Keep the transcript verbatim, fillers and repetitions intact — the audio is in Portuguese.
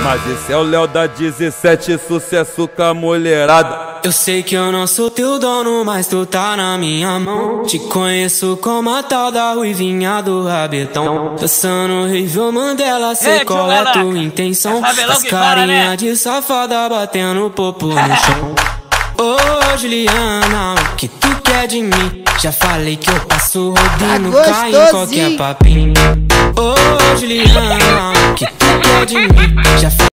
Mas esse é o Léo da dezessete, sucesso com a mulherada. Eu sei que eu não sou teu dono, mas tu tá na minha mão. Te conheço como a tal da ruivinha do rabetão. Dançando Rivel Mandela, sei qual é tua intenção. As carinha de safada batendo popo no chão. Ô Juliana, o que tu quer de mim? Já falei que eu passo rodinho, Tá cai em qualquer papinho. Ô Juliana, o que tu quer de mim? Já falei